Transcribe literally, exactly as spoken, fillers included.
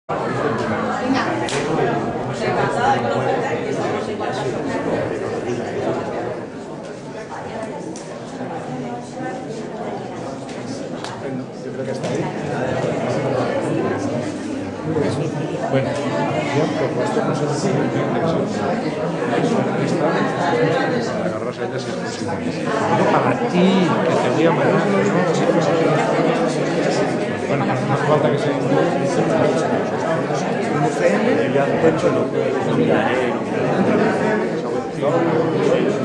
Yo creo que está ahí. Bueno, yo han propuesto, no sé si agarras a ella si es posible. Para ti, que te voy a mandar, ¿no? Bueno, no hace falta que sea un C M, ya cuento lo que